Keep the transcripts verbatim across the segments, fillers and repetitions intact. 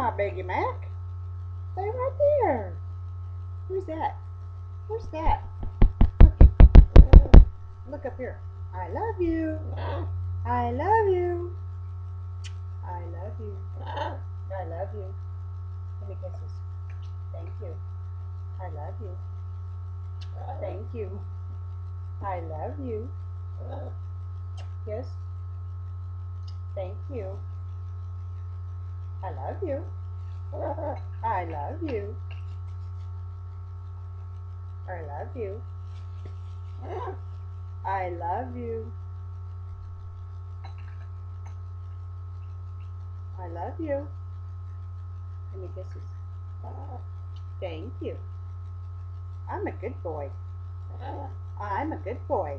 my BigMac. Stay right there. Who's that? Who's that? Look, look up here. I love you. I love you. I love you. I love you. Give me kisses. Thank you. I love you. Thank you. I love you. Yes. Thank you. I love you. I love you. I love you. I love you. I love you. Give me kisses. Thank you. I'm a good boy. I'm a good boy.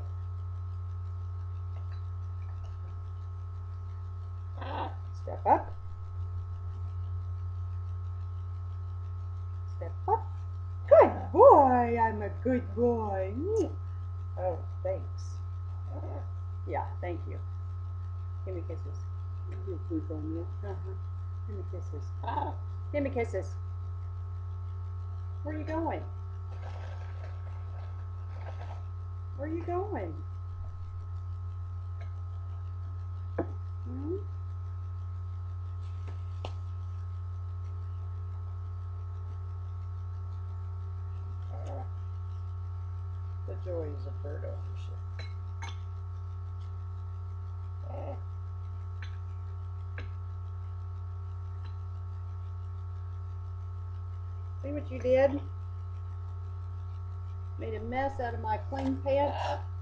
Step up. Step up. Good boy. I'm a good boy. Oh, thanks. Yeah, thank you. Give me kisses. You poop on you. Uh-huh. Give me kisses. Give me kisses. Where are you going? Where are you going? Hmm? The joys of bird ownership. See what you did? Made a mess out of my clean pants.